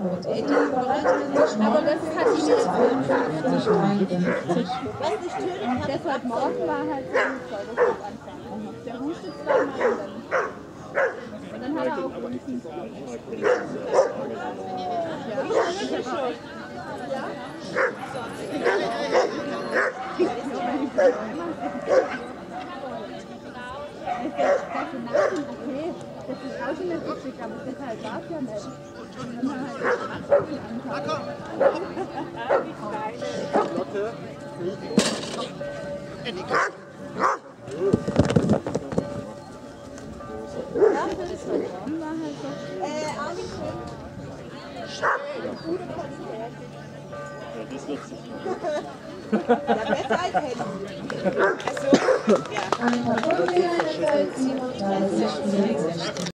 Aber das hat ihn jetzt 52, 53. das heute Morgen war halt so ein Pseudoscope anfangen. Der hustet zweimal und dann hat er auch gerufen. Okay, das ist auch schon nicht wichtig, aber deshalb war es ja nicht. Und dann haben wir halt Lotte, Ja, besser als Handy. Also, ja. Ein Verbundleiter 37, 64.